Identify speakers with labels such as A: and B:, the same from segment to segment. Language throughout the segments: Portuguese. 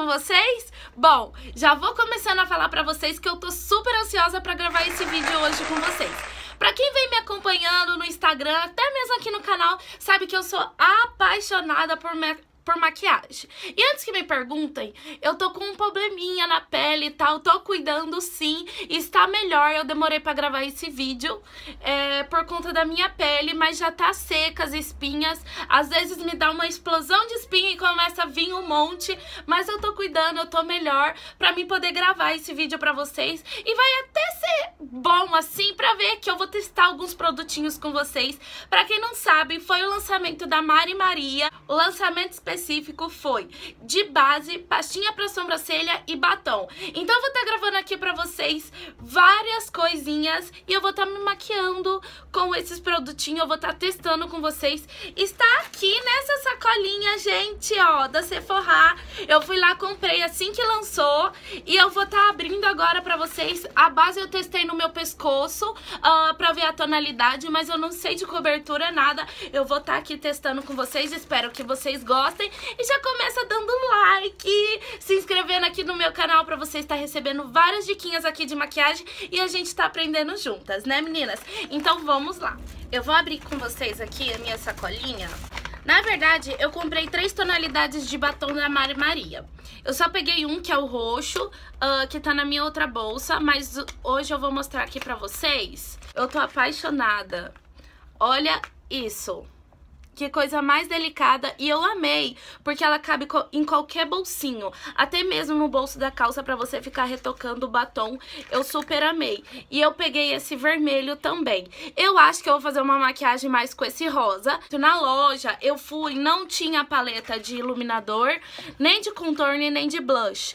A: vocês? Bom, já vou começando a falar pra vocês que eu tô super ansiosa pra gravar esse vídeo hoje com vocês. Pra quem vem me acompanhando no Instagram, até mesmo aqui no canal, sabe que eu sou apaixonada por maquiagem. E antes que me perguntem, eu tô com um probleminha na pele e tal, tô cuidando sim, está melhor. Eu demorei pra gravar esse vídeo por conta da minha pele, mas já tá seca as espinhas. Às vezes me dá uma explosão de espinha e começa a vir um monte, mas eu tô cuidando, eu tô melhor pra mim poder gravar esse vídeo pra vocês. E vai até ser bom assim pra ver que eu vou testar alguns produtinhos com vocês. Pra quem não sabe, foi o lançamento da Mari Maria. O lançamento específico foi de base, pastinha pra sobrancelha e batom. Então eu vou estar gravando aqui pra vocês várias coisinhas e eu vou estar me maquiando com esses produtinhos, eu vou estar testando com vocês. Está aqui nessa sacolinha, gente, ó, da Sephora. Eu fui lá, comprei assim que lançou e eu vou estar abrindo agora pra vocês. A base eu testei no meu pescoço pra ver a tonalidade, mas eu não sei de cobertura, nada. Eu vou estar aqui testando com vocês, espero que vocês gostem. E já começa dando like, se inscrevendo aqui no meu canal pra você estar recebendo várias diquinhas aqui de maquiagem e a gente tá aprendendo juntas, né, meninas? Então vamos lá. Eu vou abrir com vocês aqui a minha sacolinha. Na verdade, eu comprei 3 tonalidades de batom da Mari Maria. Eu só peguei um, que é o roxo, que tá na minha outra bolsa, mas hoje eu vou mostrar aqui pra vocês. Eu tô apaixonada. Olha isso. Que coisa mais delicada, e eu amei, porque ela cabe em qualquer bolsinho, até mesmo no bolso da calça pra você ficar retocando o batom, eu super amei. E eu peguei esse vermelho também. Eu acho que eu vou fazer uma maquiagem mais com esse rosa. Na loja eu fui, não tinha paleta de iluminador, nem de contorno, nem de blush.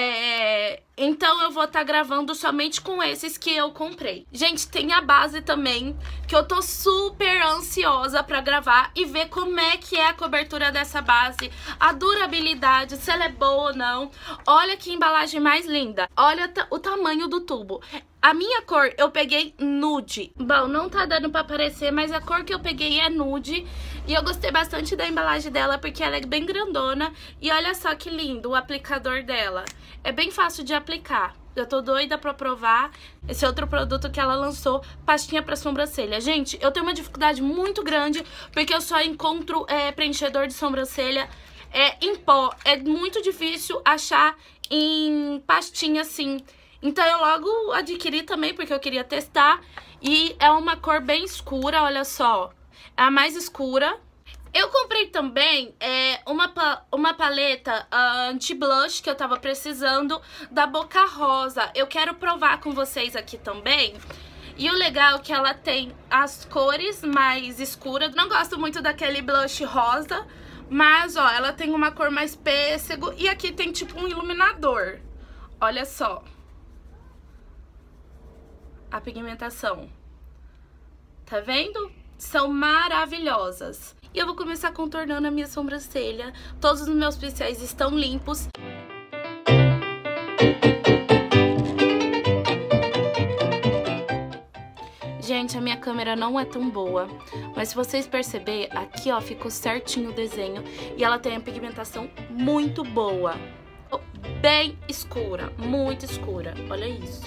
A: Então eu vou estar gravando somente com esses que eu comprei. Gente, tem a base também, que eu tô super ansiosa pra gravar e ver como é que é a cobertura dessa base, a durabilidade, se ela é boa ou não. Olha que embalagem mais linda. Olha o tamanho do tubo. A minha cor eu peguei nude. Bom, não tá dando pra aparecer, mas a cor que eu peguei é nude. E eu gostei bastante da embalagem dela, porque ela é bem grandona. E olha só que lindo o aplicador dela. É bem fácil de aplicar. Eu tô doida pra provar esse outro produto que ela lançou, pastinha pra sobrancelha. Gente, eu tenho uma dificuldade muito grande, porque eu só encontro preenchedor de sobrancelha em pó. É muito difícil achar em pastinha assim. Então eu logo adquiri também, porque eu queria testar. E é uma cor bem escura, olha só. É a mais escura. Eu comprei também uma paleta anti-blush que eu tava precisando, da Boca Rosa. Eu quero provar com vocês aqui também. E o legal é que ela tem as cores mais escuras. Não gosto muito daquele blush rosa, mas ó, ela tem uma cor mais pêssego. E aqui tem tipo um iluminador. Olha só a pigmentação. Tá vendo? São maravilhosas. E eu vou começar contornando a minha sobrancelha. Todos os meus pincéis estão limpos. Gente, a minha câmera não é tão boa, mas se vocês perceberem, aqui ó, ficou certinho o desenho. E ela tem a pigmentação muito boa. Bem escura, muito escura. Olha isso.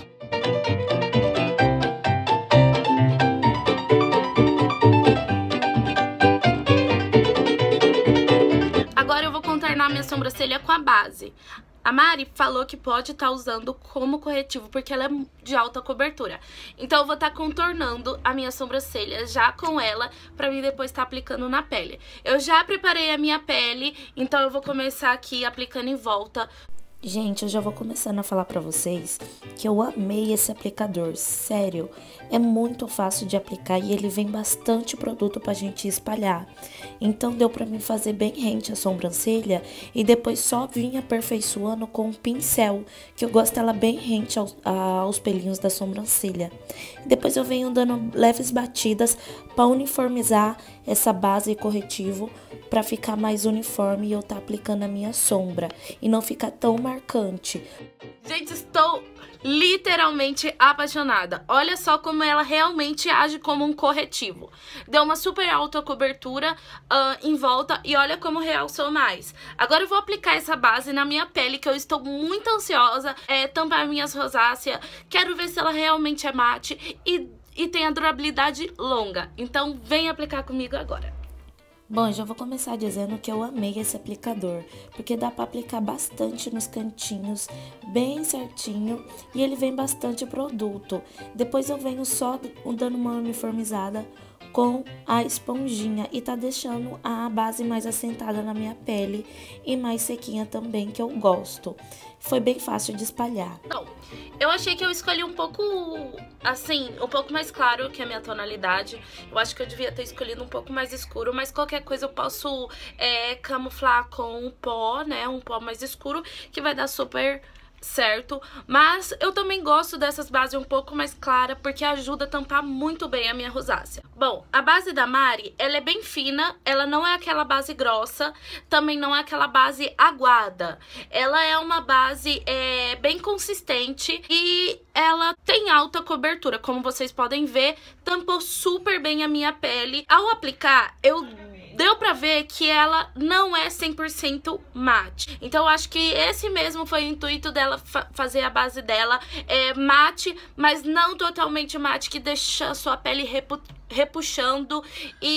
A: Agora eu vou contornar minha sobrancelha com a base. A Mari falou que pode estar usando como corretivo, porque ela é de alta cobertura. Então eu vou estar contornando a minha sobrancelha já com ela, pra mim depois estar aplicando na pele. Eu já preparei a minha pele, então eu vou começar aqui aplicando em volta.
B: Gente, eu já vou começando a falar pra vocês que eu amei esse aplicador, sério, é muito fácil de aplicar e ele vem bastante produto pra gente espalhar. Então deu pra mim fazer bem rente a sobrancelha e depois só vim aperfeiçoando com um pincel, que eu gosto ela bem rente aos pelinhos da sobrancelha. Depois eu venho dando leves batidas pra uniformizar essa base e corretivo, pra ficar mais uniforme e eu tá aplicando a minha sombra e não ficar tão marcada marcante.
A: Gente, estou literalmente apaixonada. Olha só como ela realmente age como um corretivo. Deu uma super alta cobertura em volta e olha como realçou mais. Agora eu vou aplicar essa base na minha pele, que eu estou muito ansiosa. Tampar minhas rosáceas. Quero ver se ela realmente é mate e tem a durabilidade longa. Então vem aplicar comigo agora.
B: Bom, já vou começar dizendo que eu amei esse aplicador, porque dá para aplicar bastante nos cantinhos, bem certinho, e ele vem bastante produto. Depois eu venho só dando uma uniformizada com a esponjinha e tá deixando a base mais assentada na minha pele e mais sequinha também, que eu gosto. Foi bem fácil de espalhar.
A: Bom, eu achei que eu escolhi um pouco, assim, um pouco mais claro que a minha tonalidade. Eu acho que eu devia ter escolhido um pouco mais escuro, mas qualquer coisa eu posso camuflar com um pó, né? Um pó mais escuro, que vai dar super certo, mas eu também gosto dessas bases um pouco mais claras porque ajuda a tampar muito bem a minha rosácea. Bom, a base da Mari, ela é bem fina, ela não é aquela base grossa, também não é aquela base aguada. Ela é uma base bem consistente e ela tem alta cobertura, como vocês podem ver, tampou super bem a minha pele. Ao aplicar, deu pra ver que ela não é 100% mate. Então eu acho que esse mesmo foi o intuito dela fazer a base dela mate, mas não totalmente mate, que deixa a sua pele repuxando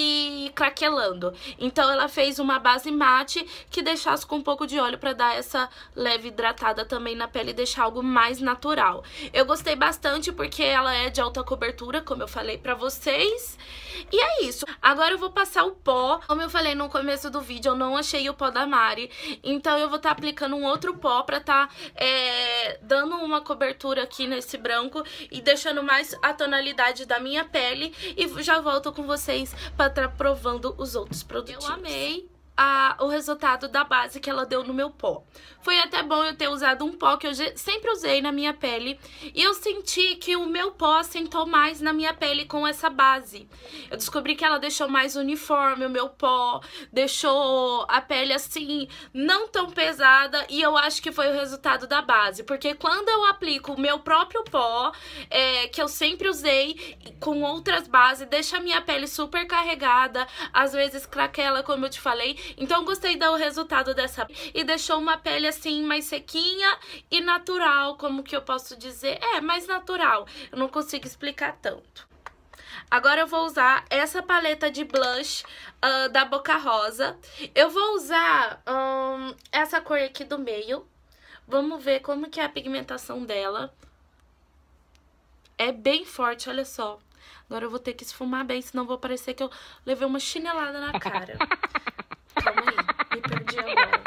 A: e craquelando. Então ela fez uma base mate que deixasse com um pouco de óleo pra dar essa leve hidratada também na pele e deixar algo mais natural. Eu gostei bastante porque ela é de alta cobertura, como eu falei pra vocês. E é isso. Agora eu vou passar o pó. Como eu falei no começo do vídeo, eu não achei o pó da Mari. Então eu vou estar aplicando um outro pó pra estar dando uma cobertura aqui nesse branco e deixando mais a tonalidade da minha pele. E já volto com vocês pra estar provando os outros produtos. Eu amei o resultado da base que ela deu no meu pó. Foi até bom eu ter usado um pó que eu sempre usei na minha pele e eu senti que o meu pó assentou mais na minha pele com essa base. Eu descobri que ela deixou mais uniforme o meu pó, deixou a pele assim não tão pesada e eu acho que foi o resultado da base, porque quando eu aplico o meu próprio pó, que eu sempre usei com outras bases, deixa a minha pele super carregada, às vezes craquela, como eu te falei. Então gostei do resultado dessa e deixou uma pele assim mais sequinha e natural, como que eu posso dizer? Mais natural, eu não consigo explicar tanto. Agora eu vou usar essa paleta de blush da Boca Rosa. Eu vou usar essa cor aqui do meio. Vamos ver como que é a pigmentação dela. É bem forte, olha só. Agora eu vou ter que esfumar bem, senão vou parecer que eu levei uma chinelada na cara. Calma aí, me perdi agora.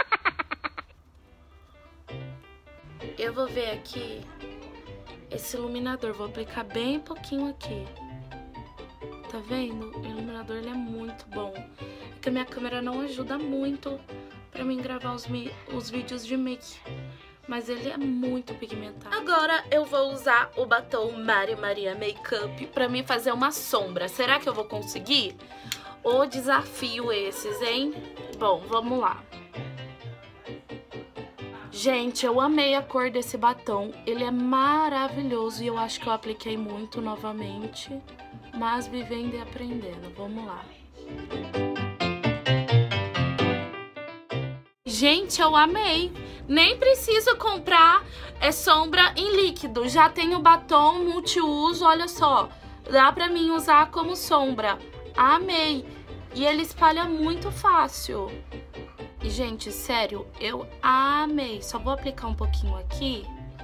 A: Eu vou ver aqui esse iluminador, vou aplicar bem pouquinho aqui. Tá vendo? O iluminador, ele é muito bom. É que a minha câmera não ajuda muito pra mim gravar os vídeos de make, mas ele é muito pigmentado. Agora eu vou usar o batom Mari Maria Makeup pra mim fazer uma sombra. Será que eu vou conseguir? O desafio esses, hein? Bom, vamos lá. Gente, eu amei a cor desse batom. Ele é maravilhoso e eu acho que eu apliquei muito novamente. Mas vivendo e aprendendo. Vamos lá. Gente, eu amei. Nem preciso comprar sombra em líquido. Já tenho batom multiuso, olha só. Dá pra mim usar como sombra. Amei. E ele espalha muito fácil. E, gente, sério, eu amei. Só vou aplicar um pouquinho aqui.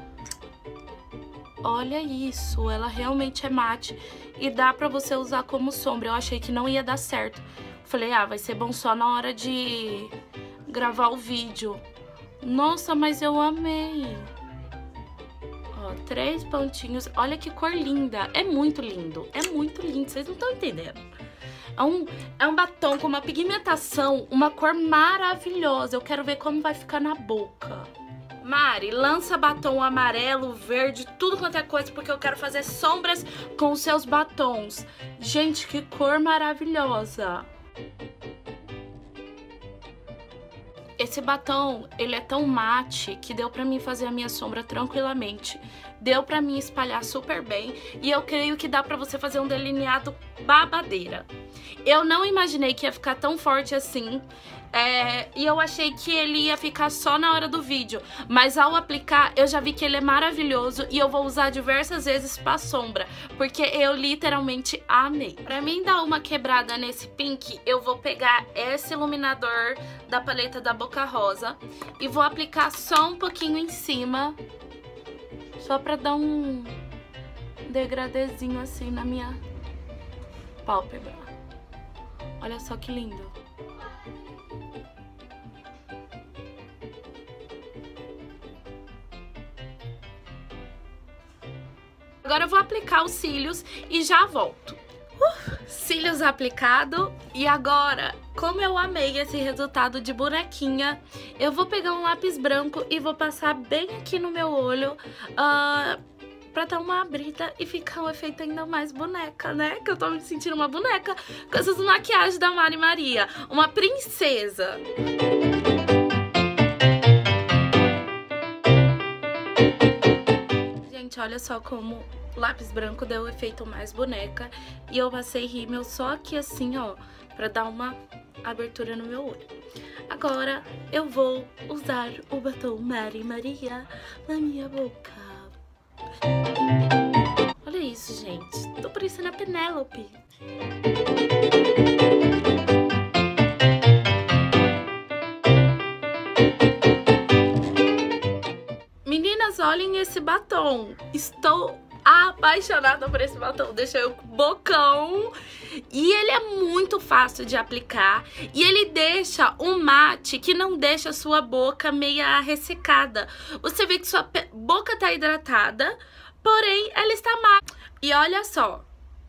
A: Olha isso, ela realmente é mate. E dá pra você usar como sombra. Eu achei que não ia dar certo. Falei, vai ser bom só na hora de gravar o vídeo. Nossa, mas eu amei. Ó, 3 pontinhos. Olha que cor linda. É muito lindo. É muito lindo. Vocês não estão entendendo. É um batom com uma pigmentação, uma cor maravilhosa. Eu quero ver como vai ficar na boca. Mari, lança batom amarelo, verde, tudo quanto é coisa, porque eu quero fazer sombras com os seus batons. Gente, que cor maravilhosa. esse batom, ele é tão mate que deu pra mim fazer a minha sombra tranquilamente. Deu pra mim espalhar super bem e eu creio que dá pra você fazer um delineado babadeira. Eu não imaginei que ia ficar tão forte assim. E eu achei que ele ia ficar só na hora do vídeo, mas ao aplicar eu já vi que ele é maravilhoso e eu vou usar diversas vezes pra sombra, porque eu literalmente amei. Pra mim dar uma quebrada nesse pink, eu vou pegar esse iluminador da paleta da Boca Rosa e vou aplicar só um pouquinho em cima, só pra dar um degradezinho assim na minha pálpebra. Olha só que lindo. Agora eu vou aplicar os cílios e já volto. Cílios aplicado. E agora, como eu amei esse resultado de bonequinha, eu vou pegar um lápis branco e vou passar bem aqui no meu olho, pra dar uma abrida e ficar um efeito ainda mais boneca, né? Que eu tô me sentindo uma boneca com essas maquiagens da Mari Maria. Uma princesa. Gente, olha só como o lápis branco deu o efeito mais boneca. E eu passei rímel só aqui assim, ó, pra dar uma abertura no meu olho. Agora eu vou usar o batom Mari Maria na minha boca. Olha isso, gente. Tô parecendo a Penélope. Meninas, olhem esse batom. Estou apaixonada por esse batom. Deixa eu com bocão. E ele é muito fácil de aplicar. E ele deixa um mate que não deixa a sua boca meia ressecada. Você vê que sua boca tá hidratada, porém ela está mate. E olha só,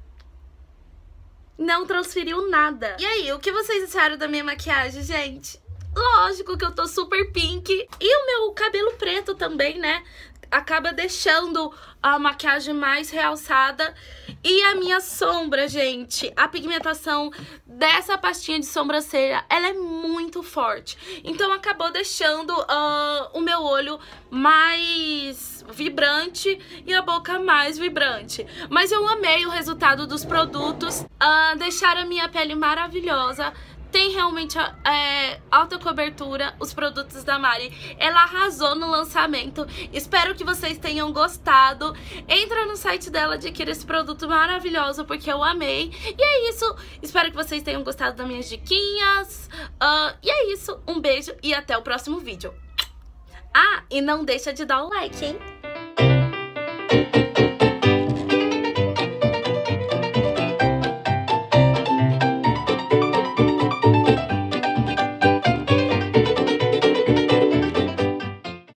A: não transferiu nada. E aí, o que vocês acharam da minha maquiagem, gente? Lógico que eu tô super pink. E o meu cabelo preto também, né? Acaba deixando a maquiagem mais realçada. E a minha sombra, gente, a pigmentação dessa pastinha de sobrancelha, ela é muito forte. Então acabou deixando o meu olho mais vibrante e a boca mais vibrante. Mas eu amei o resultado dos produtos. Deixaram a minha pele maravilhosa. Tem realmente alta cobertura, os produtos da Mari. Ela arrasou no lançamento. Espero que vocês tenham gostado. Entra no site dela, adquira esse produto maravilhoso, porque eu amei. E é isso. Espero que vocês tenham gostado das minhas diquinhas. E é isso. Um beijo e até o próximo vídeo. E não deixa de dar o like, hein?